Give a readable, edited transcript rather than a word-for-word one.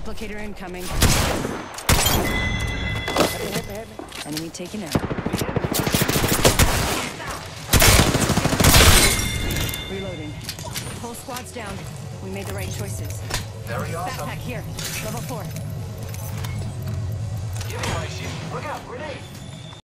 Replicator incoming. Hit me. Enemy taken out. Reloading. Whole squad's down. We made the right choices. Very awesome. Backpack here. Level 4. Give me my shit. Look out, grenade!